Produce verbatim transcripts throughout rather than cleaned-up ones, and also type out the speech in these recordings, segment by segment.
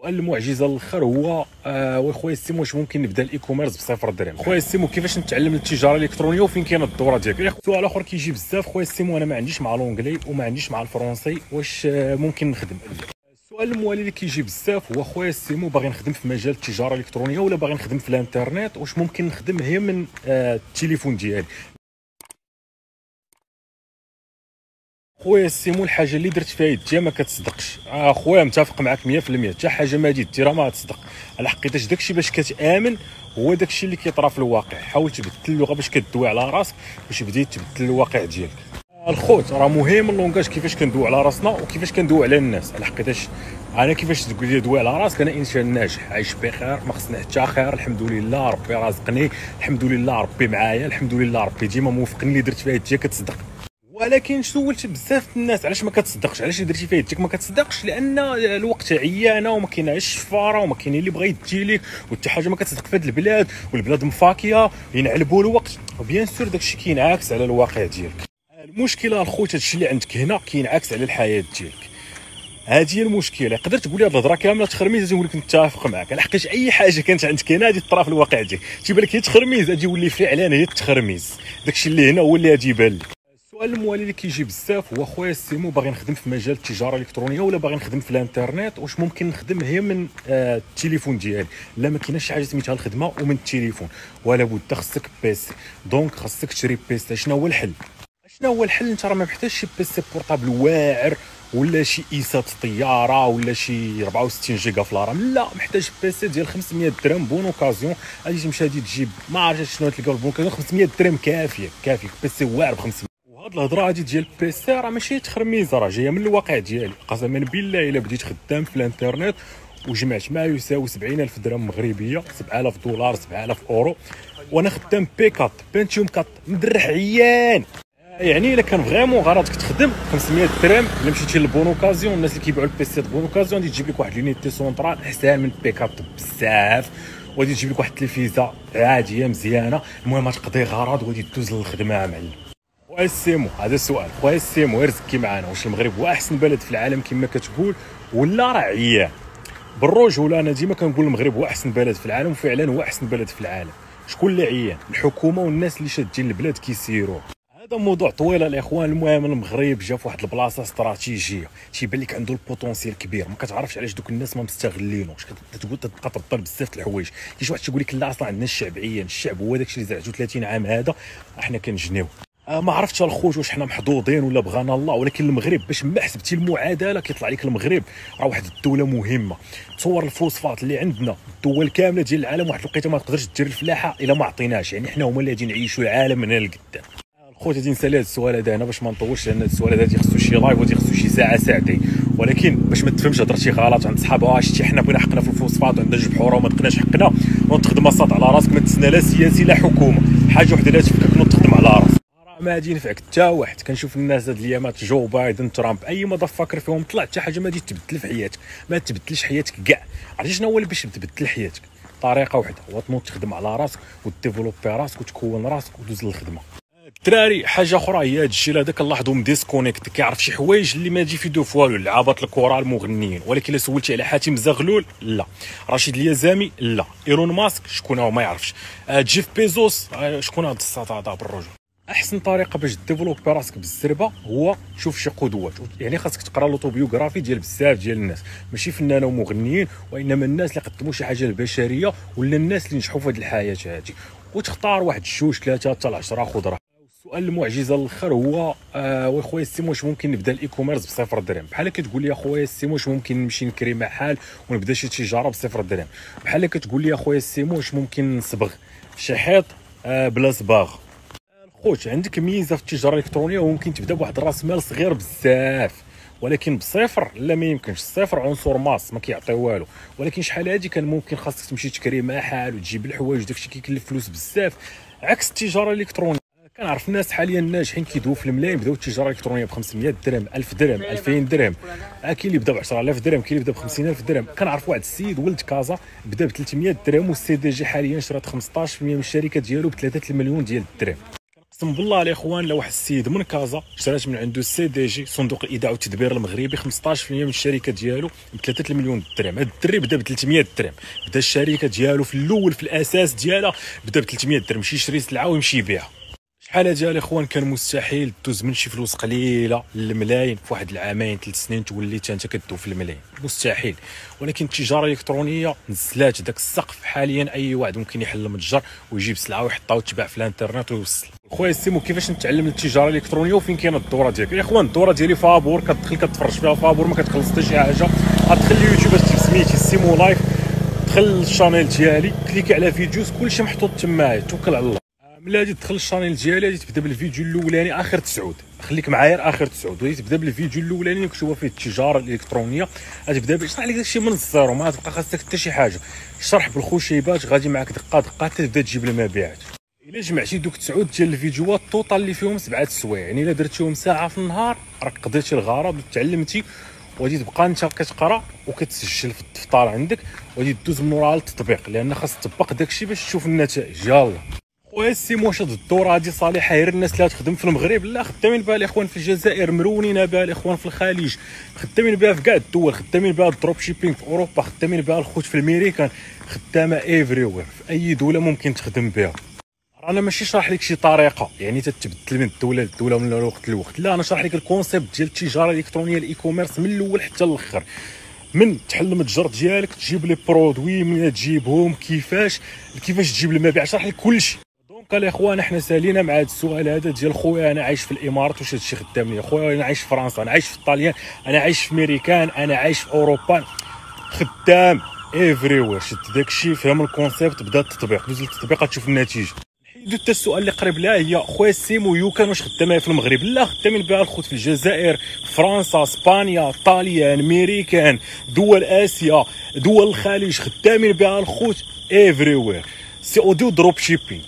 سؤال المعجزه الاخر هو آه وخويا السيمو واش ممكن نبدا الاي كوميرس بصفر درهم؟ خويا السيمو كيفاش نتعلم التجاره الالكترونيه وفين كاينه الدوره ديالك؟ سؤال اخر كيجي بزاف، خويا السيمو انا ما عنديش مع لونجلي وما عنديش مع الفرنسي، واش آه ممكن نخدم؟ السؤال الموالي اللي كيجي بزاف هو خويا السيمو باغي نخدم في مجال التجاره الالكترونيه ولا باغي نخدم في الانترنت، واش ممكن نخدم هي من آه التليفون ديالي؟ خويا السيمو الحاجه اللي درت فيها يديا ما كتصدقش. اه خويا متفق معك مية في المية، حتى حاجه ما ديرها ما تصدق، على حقيقه داكشي باش كتامن هو داكشي اللي كيطرا في الواقع. حاول تبدل اللغه باش كدوي على راسك باش بديت تبدل الواقع ديالك. الخوت راه مهم اللونجاج كيفاش كندوي على راسنا وكيفاش كندوي على الناس، على حقيقه انا كيفاش تقول لي دوي على راسك، انا انسان ناجح عايش بخير ما خصني حتى خير، الحمد لله ربي رازقني، الحمد لله ربي معايا، الحمد لله ربي ديما موفقني، اللي درت فيها يديا كتصدق. ولكن سولت بزاف الناس علاش ما كتصدقش، علاش درتي فيها يديك ما كتصدقش؟ لان الوقت عيانه وما كايناش الشفاره وما كاين اللي بغى يدي لك، وحتى حاجه ما كتصدق في هذه البلاد، والبلاد مفاكيه ينعلبوا الوقت، وبيان سور داكشي كينعكس على الواقع ديالك. المشكله الخوت هادشي اللي عندك هنا كينعكس على الحياه ديالك، هذه هي المشكله. يقدر تقول لي هاد الهضره كامله تخرميز، غادي نقول لك نتفق معك، على حقيقه اي حاجه كانت عندك هنا غادي تطرا في الواقع ديالك، تيبان لك هي تخرميز غادي يولي فعلا هي التخرميز، داكشي اللي هنا هو اللي غادي يبان لك. السؤال الموالي اللي كيجي بزاف هو خويا السيمو باغي نخدم في مجال التجاره الالكترونيه ولا باغي نخدم في الانترنت، واش ممكن نخدم هي من آه التليفون ديالي؟ لا ما كايناش شي حاجه سميتها الخدمه ومن التليفون، ولا بد خصك بيسي، دونك خصك تشري بيسي. شنو هو الحل؟ شنو هو الحل؟ انت راه ما محتاجش شي بيسي بورطابل واعر ولا شي ايسات طياره ولا شي أربعة وستين جيجا في الرام، لا محتاج بيسي ديال خمسمية درهم بون اوكازيون، غادي تمشي غادي تجيب ما عرفتش شنو تلقى بون اوكازيون خمسمية درهم كافيه كافيه بيسي واعر ب خمسمية. وهاد الهضره هادي ديال البيسي راه ماشي تخرميزه، راه جايه من الواقع ديالي قسما بالله. الا بديت خدام في الانترنت وجمعت ما يساوي سبعين ألف درهم مغربيه، سبعة آلاف دولار، سبعة آلاف اورو، وانا خدام بيكات بنتيوم كات مدرح عيان، يعني الا كان فريمون غرضك تخدم خمسمية درهم، الا مشيتي للبون اوكازيون الناس اللي كيبيعوا البيسيات بون اوكازيون غادي تجيب لك واحد لونيتي سونطرال احسن من بيكات بزاف، وغادي تجيب لك واحد التلفيزه عاديه مزيانه، المهم تقضي غرض وغادي دوز للخدمه يا معلم. خويا السيمو هذا السؤال، خويا السيمو غير زكي معانا، واش المغرب هو احسن بلد في العالم كما كتقول ولا راه عيان؟ بالرجوله انا ديما كنقول المغرب هو احسن بلد في العالم، وفعلا هو احسن بلد في العالم. شكون اللي عيان؟ الحكومه والناس اللي شادين البلاد كيسيروا. هذا موضوع طويل الاخوان. المهم المغرب جا في واحد البلاصه استراتيجيه تيبان لك عنده البوتونسيال كبير، ما كتعرفش علاش دوك الناس ما مستغلينوش، كتقول تبقى تبطل بزاف د الحوايج. كاين شي واحد تيقول لك لا اصلا عندنا الشعبيه، الشعب هو داكشي اللي زرعتو ثلاثين عام هذا احنا كنجنيو. آه ما عرفتش الخوت واش حنا محظوظين ولا بغانا الله، ولكن المغرب باش ما حسبتي المعادله كيطلع لك المغرب راه واحد الدوله مهمه. تصور الفوسفات اللي عندنا الدول كامله ديال العالم واحد الوقيته ما تقدرش دير الفلاحه الا ما عطيناش، يعني حنا هما اللي غادي نعيشوا العالم من هنا لقدام. الخوت غادي نسالي هذا السؤال هذا هنا باش ما نطولش، لان هذا السؤال هذا تيخصو شي لايف وتيخصو شي ساعه ساعتين، ولكن باش ما تفهمش هضرتي غلط عند صحابها شتي حنا بغينا حقنا في الفوسفات وعندنا جوج بحوره وما دقناش حقنا، ونتخدم الصاد على راسك، ما تسنى لا سياسي لا حكومه، حاجه وحده اللي تفكك نتخدم على راسك، راه ما غادي ينفعك حتى واحد. كنشوف الناس هاد الايامات جو بايدن ترامب اي مضفكر فيهم طلع حتى حاجه ما غادي تبدل في حياتك، ما تبدلش حياتك كاع. عرفتي شنو هو اللي باش تبدل حياتك؟ طريقه واحده، هو تنوض تخدم على راسك وديفلوبي راسك وتكون راسك ودوز للخدمه. الدراري حاجه اخرى هي هاد الجيل هذا كنلاحظوا مديسكونيكت، كيعرف شي حوايج اللي ما تجي في دو فوالو، لعابات الكره المغنيين، ولكن الا سولتي على حاتم زغلول لا، رشيد اليزامي لا، ايلون ماسك شكون هو ما يعرفش، آه جيف بيزوس آه شكون هذا الساط هذا بالرجل. احسن طريقه باش ديفلوبي راسك بالزربه هو شوف شي قدوات، يعني خاصك تقرا لوطوبيوغرافي ديال بزاف ديال الناس، ماشي فنانه ومغنيين وانما الناس اللي قدموا شي حاجه للبشريه ولا الناس اللي نجحوا في هذه الحياه هذه، وتختار واحد جوج ثلاثه حتى العشره خضره. السؤال المعجزه الاخر هو آه وخويا السيمو واش ممكن نبدا الاي كوميرس بصفر درهم؟ بحال كتقول لي اخويا السيمو واش ممكن نمشي نكري محل ونبدا شي تجاره بصفر درهم؟ بحال كتقول لي اخويا السيمو واش ممكن نصبغ شي حيط آه بلا صباغ؟ خوت عندك ميزه في التجاره الالكترونيه وممكن تبدا بواحد راس مال صغير بزاف، ولكن بصفر لا ما يمكنش. الصفر عنصر ماس ما كيعطي والو، ولكن شحال هادي كان ممكن خاصك تمشي تكري محل وتجيب الحوايج، داكشي كيكلف فلوس بزاف، عكس التجاره الالكترونيه. كنعرف الناس حاليا ناجحين كيدويو في الملايين، بداو التجاره الالكترونيه ب خمسمية درهم، ألف درهم، ألفين درهم، كاين اللي بدا ب عشرة آلاف درهم، كاين اللي بدا ب خمسين ألف درهم. كنعرف واحد السيد ولد كازا بدا ب ثلاثمية درهم، والسي دي جي حاليا شرات خمسطاش بالمية من الشركه ديالو ب ثلاثة المليون ديال الدرهم. اقسم بالله الاخوان لو واحد السيد من كازا اشترات من عنده السي دي جي صندوق الايداع والتدبير المغربي خمسطاش بالمية من الشركه ديالو ب ثلاثة المليون درهم. هذا الدري بدا ب ثلاثمية درهم، بدا الشركه ديالو في الاول في الاساس ديالها بدا ب ثلاثمية درهم، ماشي يشري سلعه ويمشي يبيعها. شحال هذا الاخوان كان مستحيل دوز من شي فلوس قليله للملايين في واحد العامين ثلاث سنين تولي انت كدو في الملايين، مستحيل. ولكن التجاره الالكترونيه نزلات داك السقف، حاليا اي واحد ممكن يحل متجر ويجيب سلعه ويحطها وتباع في الانترنت ويوصل. خويا سيمو كيفاش نتعلم التجاره الالكترونيه وفين كاينه الدوره ديالك؟ يا اخوان الدوره ديالي فابور، كتدخل كتفرج فيها فابور، ما كتخلص حتى شي حاجه. غتدخل اليوتيوب تكتب سميتي سيمو لايف، دخل الشانيل ديالي كليكي على فيديوز كلشي محطوط تمايا، توكل على الله. ملي غادي تدخل الشانيل ديالي غادي تبدا بالفيديو الاولاني اخر تسعود، خليك معايا اخر تسعود، غادي تبدا بالفيديو الاولاني مكتوبه فيه التجاره الالكترونيه، غادي تبدا بشرح لك داكشي من الزيرو، ما تبقى خاصك حتى شي حاجه، شرح بالخشيبات غادي معاك دقه دقه حتى تبدا تجيب المبيعات. الا جمعتي دوك تسعود ديال الفيديوهات التوتال اللي فيهم سبعه السوايع، يعني الا درتيهم ساعه في النهار راك قضيتي الغرض وتعلمتي، وغادي تبقى انت كتقرا وكتسجل في الدفتر عندك، وغادي دوز من وراها للتطبيق، لان خاص تطبق داكشي باش تشوف النتائج. يلا خويا سيمو، واش هاد الدوره هادي صالحه غير الناس اللي تخدم في المغرب؟ لا، خدامين بها الاخوان في الجزائر، مرونين بها الاخوان في الخليج، خدامين بها في كاع الدول، خدامين بها الدروب شيبينغ في اوروبا، خدامين بها الخوت في الامريكان، خدامه ايفري وير، في اي دوله ممكن تخدم بها. انا ماشي شرح لك شي طريقه يعني تتبدل من الدوله للدوله ومن الوقت للوقت، لا، انا شرح لك الكونسيبت ديال التجاره الالكترونيه الاي كوميرس من الاول حتى الاخر، من تحل المتجر ديالك، تجيب لي برودوي، من تجيبهم، كيفاش كيفاش تجيب المبيع، شرح لك كلشي. دونك الاخوان احنا سالينا مع هذا السؤال هذا ديال خويا انا عايش في الامارات واش هادشي خدام لي؟ خويا انا عايش في فرنسا، انا عايش في الطاليان، انا عايش في امريكان، انا عايش في اوروبا، خدام ايفري وير. شد داكشي، فهم الكونسيبت، بدا التطبيق، دوز للتطبيق غتشوف النتيجه. حيدو حتى السؤال اللي قريب لها هي خويا سيمو يوكان واش خدامه في المغرب؟ لا، خدامين بها الخوت في الجزائر، فرنسا، اسبانيا، طاليان، امريكان، دول اسيا، دول الخليج، خدامين بها الخوت ايفري وير. سي اوديو دروب شيبينغ.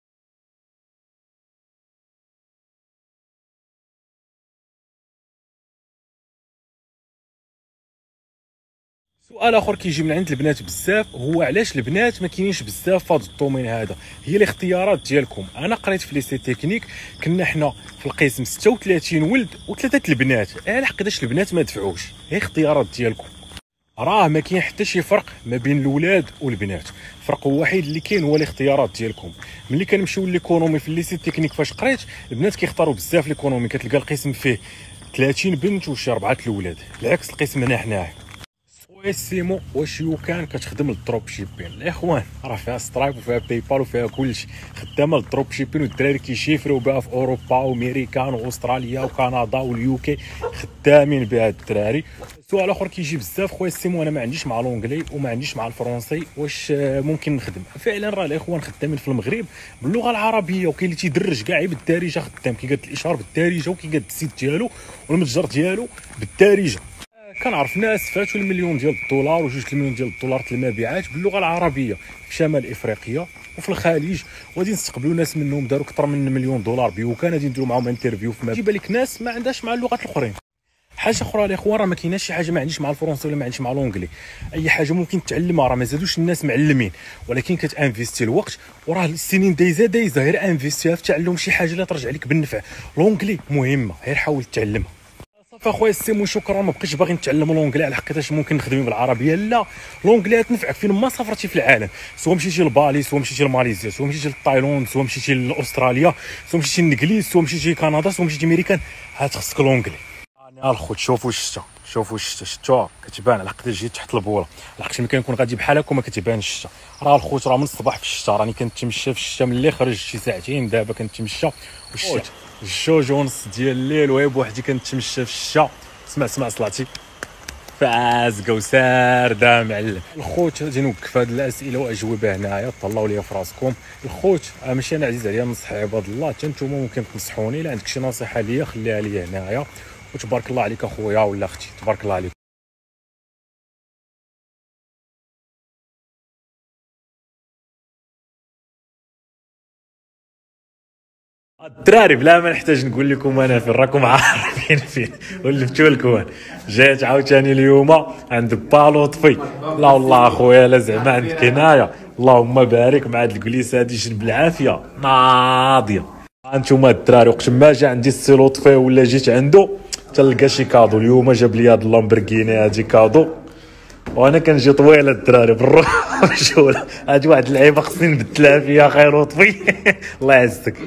سؤال اخر كيجي من عند البنات بزاف هو علاش البنات ما كاينينش بزاف في هذا الدومين هذا؟ هي الاختيارات ديالكم. انا قريت في ليسي تكنيك كنا حنا في القسم ستة وثلاثين ولد وثلاثه البنات، على حقاش البنات ما دفعوش؟ هي اختيارات ديالكم، راه ما كاين حتى شي فرق ما بين الاولاد والبنات، الفرق الوحيد اللي كاين هو الاختيارات ديالكم. ملي كنمشيو ليكونومي في الليسي تكنيك فاش قريت، البنات كيختاروا بزاف ليكونومي، كتلقى القسم فيه ثلاثين بنت وشي اربعه الاولاد، العكس القسم هنا حناه. سيمو واش يوكان كتخدم الدروب شيبين؟ الاخوان راه فيها سترايب وفيها باي بال وفيها كلشي، خدامه الدروب شيبين، والدراري كيشيفروا بها في اوروبا وامريكان واستراليا وكندا واليوكي، خدامين بها الدراري. سؤال اخر كيجي بزاف خويا سيمو، انا ما عنديش مع لونجلي وما عنديش مع الفرنسي، واش ممكن نخدم؟ فعلا راه الاخوان خدامين في المغرب باللغه العربيه، وكاين اللي تيدرج كاع بالدارجه خدام، كيقاد الاشهار بالدارجه وكيقاد السيت ديالو والمتجر ديالو بالدارجه. كنعرف ناس فاتوا المليون ديال الدولار وجوج المليون ديال الدولار المبيعات باللغه العربيه في شمال افريقيا وفي الخليج، وغادي نستقبلوا ناس منهم داروا اكثر من مليون دولار بيوكان، غادي نديروا معاهم انترفيو في ما بالك ناس ما عندهاش مع اللغات الاخرين. حاجه اخرى الاخوان، راه ما كايناش شي حاجه ما عنديش مع الفرنسي ولا ما عنديش مع لونجلي، اي حاجه ممكن تعلمها، راه ما زادوش الناس معلمين، ولكن كتانفيستي الوقت، وراه السنين دايزه دايزه، غير انفيستيها في تعلم شي حاجه اللي ترجع لك بالنفع. لونجلي مهمه، غير حاول تعلمها. فاخويا السيمو شكرا، ما بقيتش باغي نتعلم لونجلي على حقيقه ممكن نخدم بالعربيه، لا، لونجلي تنفعك فين ما سافرتي في العالم، سواء مشيتي لبالي، سواء مشيتي لماليزيا، سواء مشيتي لتايلاند، سواء مشيتي لاستراليا، سواء مشيتي للانجليز، سواء مشيتي لكندا، سواء مشيتي امريكان، هات خصك لونجلي. انا الخوت شوفوا الشتا، شوفوا الشتا، شتوها كتبان على حقيقه جيت تحت البوله، على حقيقه ملي كنكون غادي بحال هكا وما كتبانش الشتا، راه الخوت راه من الصباح في الشتا، راني كنتمشى في الشتا ملي خرج شي ساعتين، دابا كنتمشى والشتا الجوج ونص ديال الليل وهي بوحدي كنتمشى في الشتا. اسمع اسمع صلاتي فازقه وسارده معلم. الخوت غادي نوقف هاد الاسئله واجوبه هنايا، طلعوا ليا في راسكم. الخوت ماشي انا عزيز عليا نصح عباد الله، حتى نتوما ممكن تنصحوني، الا عندك شي نصيحه ليا خليها ليا هنايا. وتبارك الله عليك اخويا ولا اختي، تبارك الله عليك. الدراري بلا ما نحتاج نقول لكم انا فين راكم عارفين فين، ولفتوا لكم جات عاوتاني اليوم عند با لطفي. لا والله اخويا لا زعما عندك هنايا، اللهم بارك مع هاد الكليسه هادي، جنب العافيه ناضيه. انتوما الدراري وقت ما جا عندي السي لطفي ولا جيت عنده تلقى شي كادو. اليوم جاب لي هاد اللامبرغيني هادي كادو وانا كنجي طويله الدراري بالروح. هادي واحد اللعيبه خصني نبدلها فيها خير لطفي. الله يعزك.